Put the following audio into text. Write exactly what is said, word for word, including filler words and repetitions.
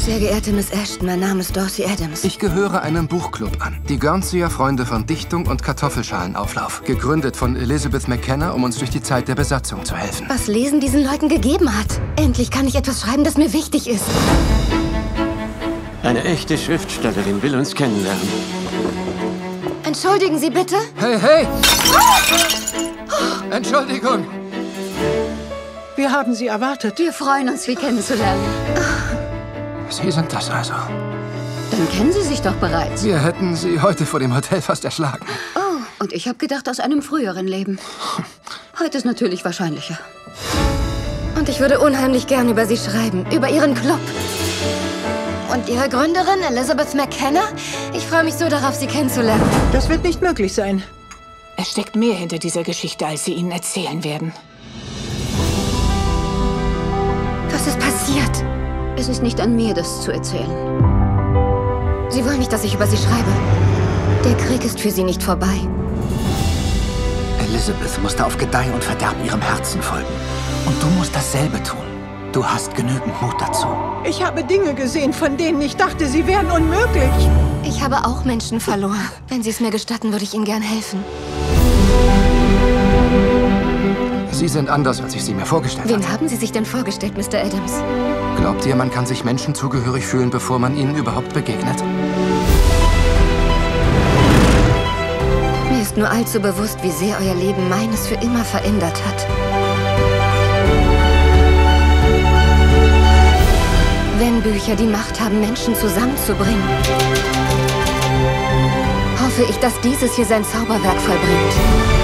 Sehr geehrte Miss Ashton, mein Name ist Dorsey Adams. Ich gehöre einem Buchclub an. Die Guernseyer Freunde von Dichtung und Kartoffelschalenauflauf. Gegründet von Elizabeth McKenna, um uns durch die Zeit der Besatzung zu helfen. Was Lesen diesen Leuten gegeben hat. Endlich kann ich etwas schreiben, das mir wichtig ist. Eine echte Schriftstellerin will uns kennenlernen. Entschuldigen Sie bitte? Hey, hey! Entschuldigung! Wir haben Sie erwartet. Wir freuen uns, Sie kennenzulernen. Sie sind das also. Dann kennen Sie sich doch bereits. Wir hätten Sie heute vor dem Hotel fast erschlagen. Oh, und ich habe gedacht, aus einem früheren Leben. Heute ist natürlich wahrscheinlicher. Und ich würde unheimlich gern über Sie schreiben, über Ihren Club. Und Ihre Gründerin, Elizabeth McKenna? Ich freue mich so darauf, Sie kennenzulernen. Das wird nicht möglich sein. Es steckt mehr hinter dieser Geschichte, als Sie Ihnen erzählen werden. Was ist passiert? Es ist nicht an mir, das zu erzählen. Sie wollen nicht, dass ich über Sie schreibe. Der Krieg ist für Sie nicht vorbei. Elizabeth musste auf Gedeih und Verderb ihrem Herzen folgen. Und du musst dasselbe tun. Du hast genügend Mut dazu. Ich habe Dinge gesehen, von denen ich dachte, sie wären unmöglich. Ich habe auch Menschen verloren. Wenn Sie es mir gestatten, würde ich Ihnen gern helfen. Sie sind anders, als ich Sie mir vorgestellt habe. Wen haben Sie sich denn vorgestellt, Mister Adams? Glaubt ihr, man kann sich Menschen zugehörig fühlen, bevor man ihnen überhaupt begegnet? Mir ist nur allzu bewusst, wie sehr euer Leben meines für immer verändert hat. Wenn Bücher die Macht haben, Menschen zusammenzubringen, hoffe ich, dass dieses hier sein Zauberwerk vollbringt.